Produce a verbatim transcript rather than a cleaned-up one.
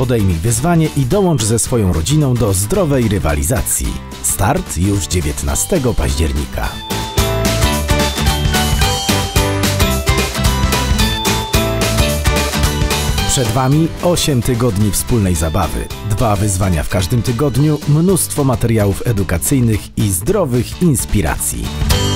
Podejmij wyzwanie i dołącz ze swoją rodziną do zdrowej rywalizacji. Start już dziewiętnastego października. Przed Wami osiem tygodni wspólnej zabawy, dwa wyzwania w każdym tygodniu, mnóstwo materiałów edukacyjnych i zdrowych inspiracji.